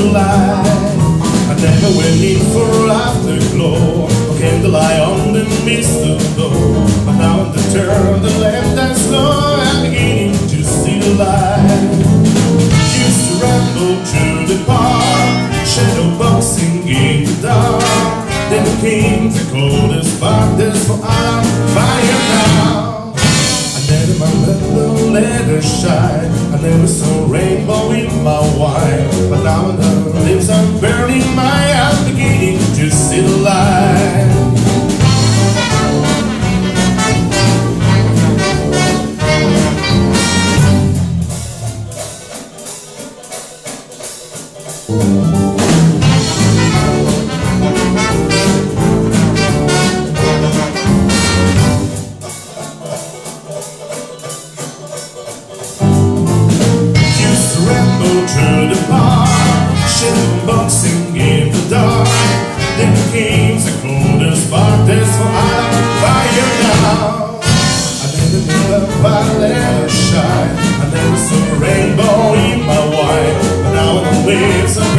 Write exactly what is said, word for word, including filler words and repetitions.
light. I never went in for afterglow, or candlelight on the mistletoe. But now on the turn, the left and slow, I'm beginning to see the light. Used to ramble through the park, shadow boxing in the dark. Then came the coldest part, that's for I'm fire now. I never remember leather shine, I never saw rainbow in my wine. But now the lips are burning, my eyes beginning to see the light. Through the park, shadow boxing in the dark. Then came the coldest spark, that's for I'm fire now. I never knew a violet shine, I never saw a rainbow in my wine. But now the waves are